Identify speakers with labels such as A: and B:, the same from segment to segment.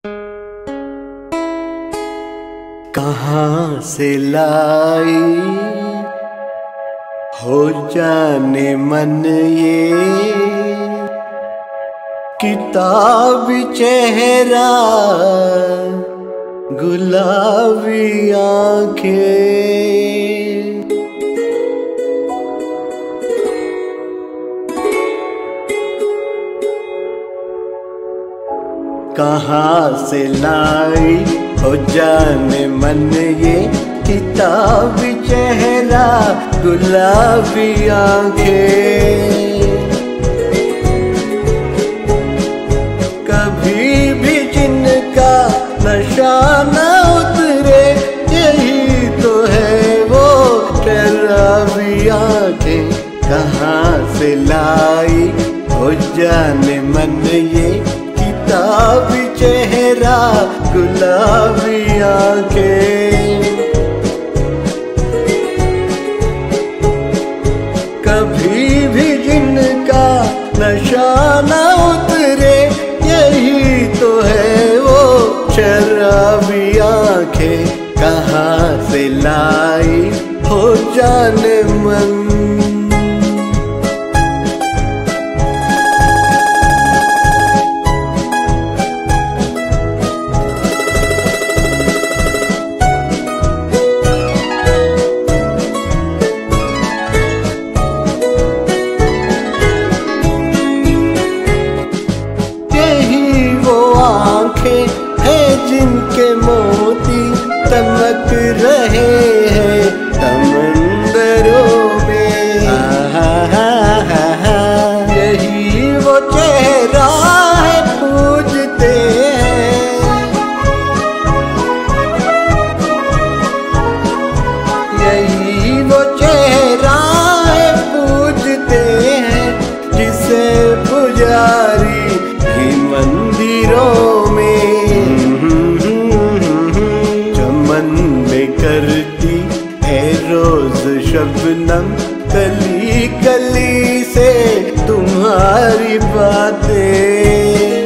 A: कहाँ से लाई हो जाने मन ये किताबी चेहरा गुलाबी आंखें। कहाँ से लाई हो जाने मन ये किताबी चेहरा गुलाबी आंखें। कभी भी जिनका नशा न उतरे यही तो है वो शराबी आंखें। कहाँ से लाई हो जाने मन ये किताबी चेहरा गुलाबी आंखें। कभी भी जिनका नशा न उतरे यही तो है वो शराबी आंखें। कहाँ से लाई हो जाने मन। जिनके मोती चमक रहे हैं समंदरों में, यही वो चेहरा है पूजते हैं। यही वो चेहरा है पूजते हैं जिसे पुजारी ही मंदिरों में करती है रोज शबनम गली गली से तुम्हारी बातें।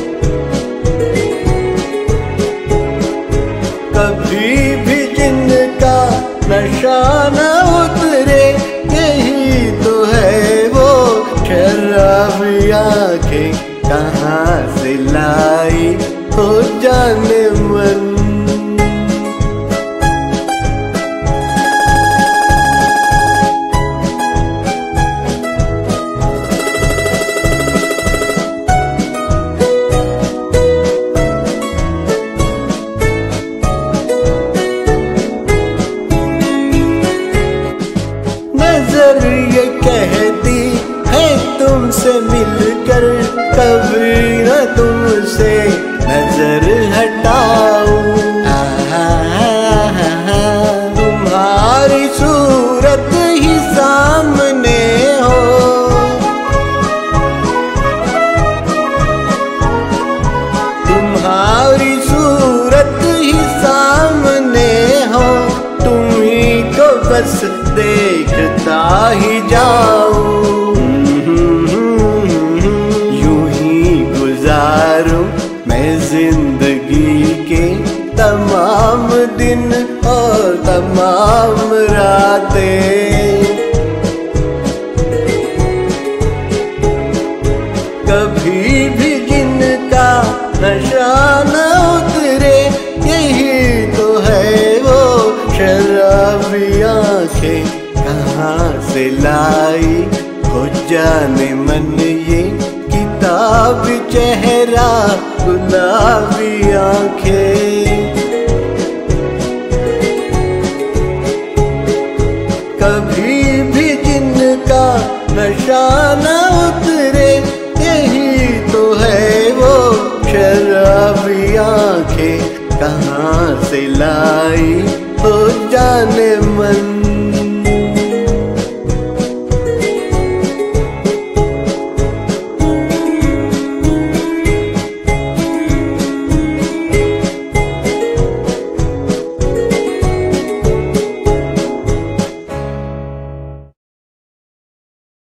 A: कभी भी जिनका नशा न उतरे यही तो है वो शराबी आंखें। कहाँ से लाई हो जाने मन। नजर ये कहती है तुमसे मिलकर कभी न तुमसे नजर हटाऊं। तुम्हारी सूरत ही सामने हो, तुम्हारी सूरत ही सामने हो। तुम्ही को बस देखता ही जाऊं, यूं ही गुजारूं मैं जिंदगी के तमाम दिन और तमाम रातें। कभी भी जिनका नशा न उतरे यही तो है वो शराबी आंखें। कहाँ से लाई हो जाने मन ये किताबी चेहरा गुलाबी आंखें।